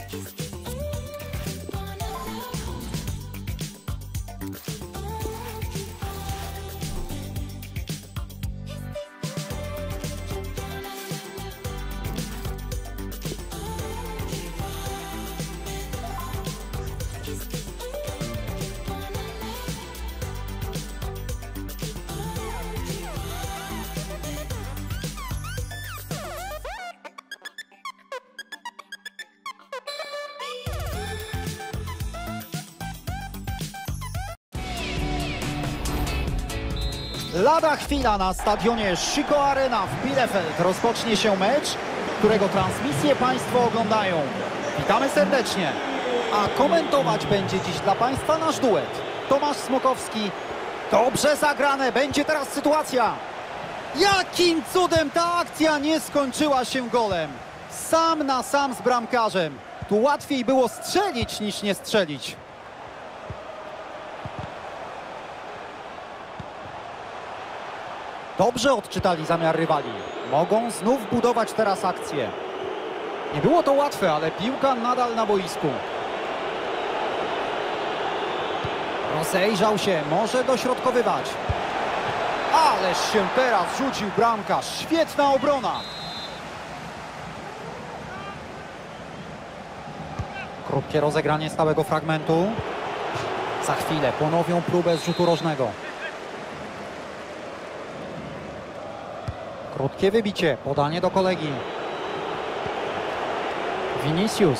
Lada chwila na stadionie Schüco Arena w Bielefeld rozpocznie się mecz, którego transmisję Państwo oglądają. Witamy serdecznie, a komentować będzie dziś dla Państwa nasz duet. Tomasz Smokowski. Dobrze zagrane, będzie teraz sytuacja. Jakim cudem ta akcja nie skończyła się golem? Sam na sam z bramkarzem. Tu łatwiej było strzelić niż nie strzelić. Dobrze odczytali zamiar rywali. Mogą znów budować teraz akcję. Nie było to łatwe, ale piłka nadal na boisku. Rozejrzał się, może dośrodkowywać. Ależ się teraz rzucił bramkarz. Świetna obrona. Krótkie rozegranie stałego fragmentu. Za chwilę ponowią próbę z rzutu rożnego. Krótkie wybicie, podanie do kolegi. Vinicius.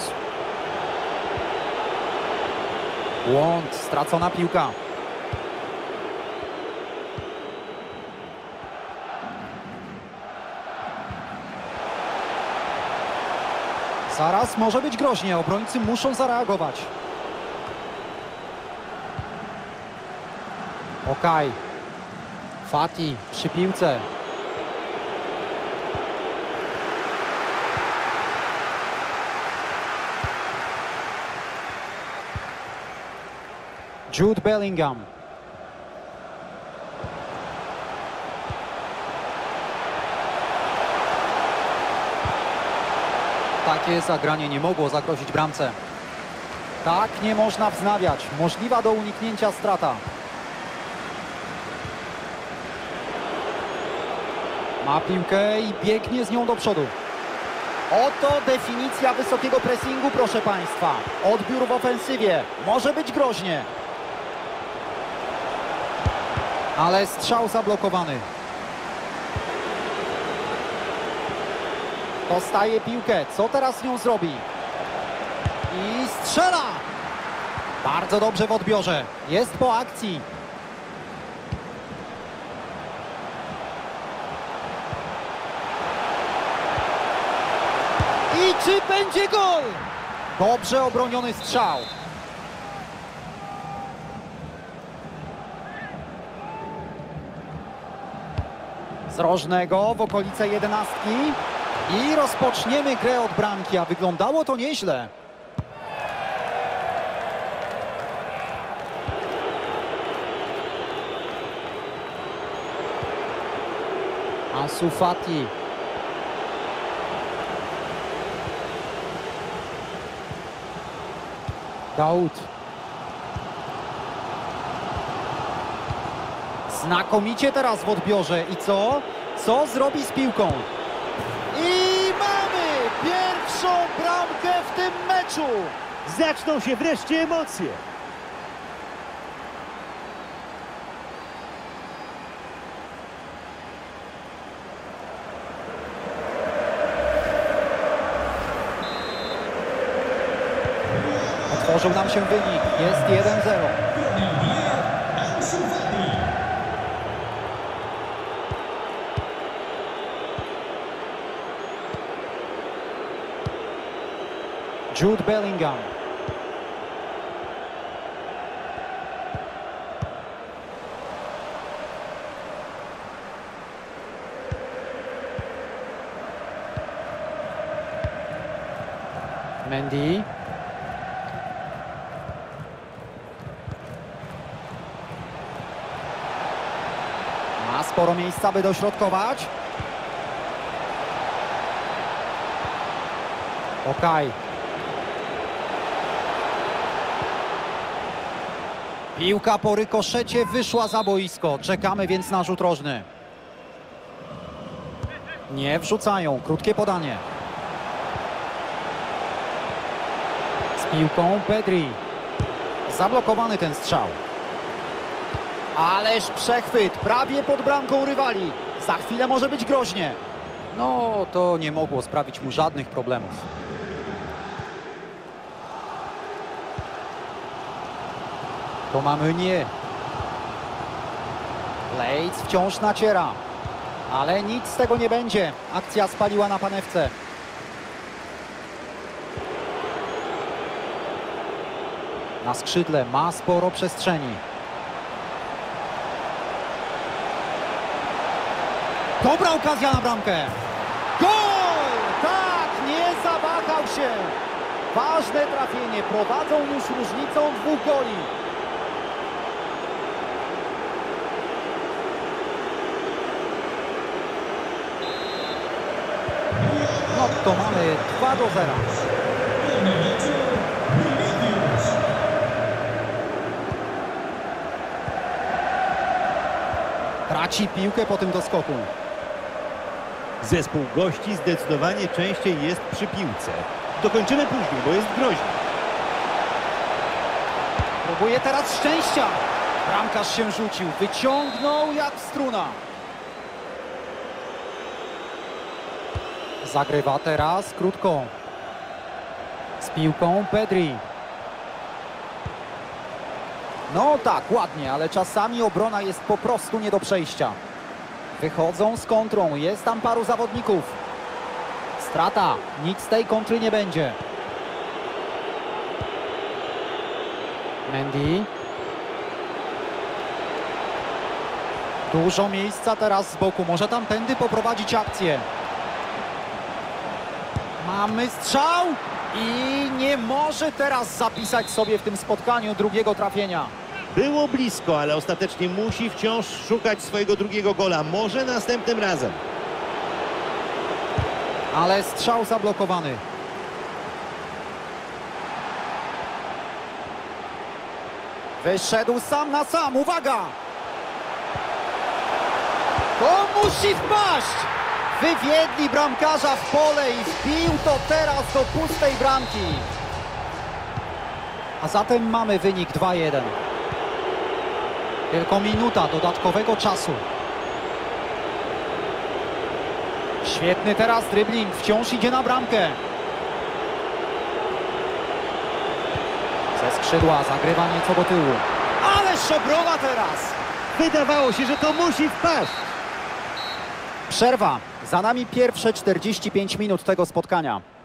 Błąd, stracona piłka. Zaraz może być groźnie, obrońcy muszą zareagować. Okej. Fati przy piłce. Jude Bellingham. Takie zagranie nie mogło zagrozić bramce. Tak nie można wznawiać. Możliwa do uniknięcia strata. Ma piłkę i biegnie z nią do przodu. Oto definicja wysokiego pressingu, proszę Państwa. Odbiór w ofensywie. Może być groźnie. Ale strzał zablokowany. Dostaje piłkę. Co teraz z nią zrobi? I strzela! Bardzo dobrze w odbiorze. Jest po akcji. I czy będzie gol? Dobrze obroniony strzał. Z rożnego w okolice 11. I rozpoczniemy grę od bramki, a wyglądało to nieźle. Ansu Fati. Daud. Znakomicie teraz w odbiorze. I co? Co zrobi z piłką? I mamy pierwszą bramkę w tym meczu. Zaczną się wreszcie emocje. Otworzył nam się wynik. Jest 1-0. Jude Bellingham. Mendy. Ma sporo miejsca, by dośrodkować. Okej. Piłka po rykoszecie wyszła za boisko. Czekamy więc na rzut rożny. Nie wrzucają. Krótkie podanie. Z piłką Pedri. Zablokowany ten strzał. Ależ przechwyt. Prawie pod bramką rywali. Za chwilę może być groźnie. No, to nie mogło sprawić mu żadnych problemów. To mamy nie. Leeds wciąż naciera. Ale nic z tego nie będzie. Akcja spaliła na panewce. Na skrzydle ma sporo przestrzeni. Dobra okazja na bramkę. Gol! Tak, nie zawahał się. Ważne trafienie. Prowadzą już różnicą 2 goli. No to mamy 2-0. Traci piłkę po tym doskoku. Zespół gości zdecydowanie częściej jest przy piłce. Dokończymy później, bo jest groźny. Próbuje teraz szczęścia. Bramkarz się rzucił. Wyciągnął jak struna. Zagrywa teraz krótko. Z piłką Pedri. No tak, ładnie, ale czasami obrona jest po prostu nie do przejścia. Wychodzą z kontrą, jest tam paru zawodników. Strata, nic z tej kontry nie będzie. Mendy. Dużo miejsca teraz z boku, może tamtędy poprowadzić akcję. Mamy strzał i nie może teraz zapisać sobie w tym spotkaniu drugiego trafienia. Było blisko, ale ostatecznie musi wciąż szukać swojego drugiego gola. Może następnym razem. Ale strzał zablokowany. Wyszedł sam na sam, uwaga! To musi wpaść! Wywiedli bramkarza w pole i wbił to teraz do pustej bramki. A zatem mamy wynik 2-1. Tylko minuta dodatkowego czasu. Świetny teraz dribbling, wciąż idzie na bramkę. Ze skrzydła zagrywa nieco do tyłu. Ależ obrona teraz! Wydawało się, że to musi wpaść. Przerwa. Za nami pierwsze 45 minut tego spotkania.